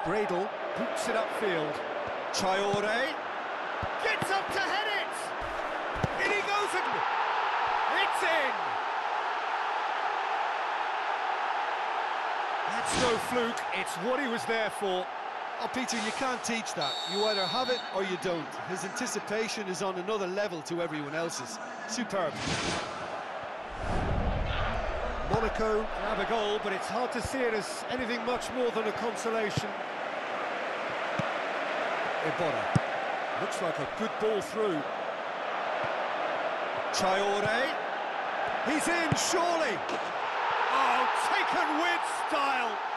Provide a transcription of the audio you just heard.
Gradle boots it upfield. Traore gets up to head it! In he goes and it's in! That's no fluke, it's what he was there for. Oh, Peter, you can't teach that. You either have it or you don't. His anticipation is on another level to everyone else's. Superb. Monaco have a goal, but it's hard to see it as anything much more than a consolation. Ibotta. Looks like a good ball through. Traore. He's in, surely! Oh, taken with style!